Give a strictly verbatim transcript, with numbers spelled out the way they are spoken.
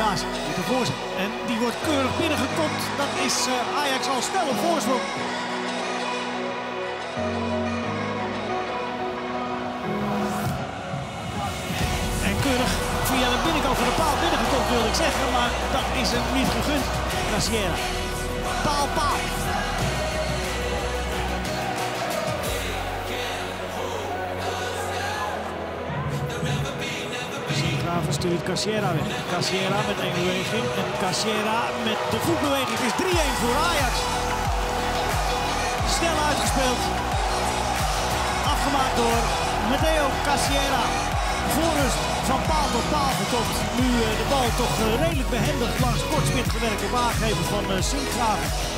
Klaas met de voorzet. En die wordt keurig binnengekopt. Dat is uh, Ajax al snel op voorsprong. En keurig via de binnenkant van de paal binnengekopt wilde ik zeggen. Maar dat is hem niet gegund. Cassiera. Paal, paal. Verstuurt Cassiera weg. Cassiera met één beweging en Cassiera met de voetbeweging. Het is drie-een voor Ajax. Snel uitgespeeld. Afgemaakt door Matteo Cassiera. Voorrust van paal tot paal gekopt. Nu uh, de bal toch uh, redelijk behendig langs Kortsmit gewerkt op aangeven van uh, Sint-Graven.